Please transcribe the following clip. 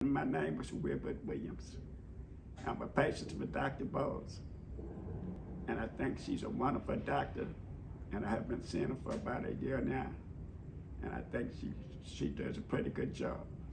My name is Wilbert Williams. I'm a patient with Dr. Bose, and I think she's a wonderful doctor, and I have been seeing her for about a year now, and I think she does a pretty good job.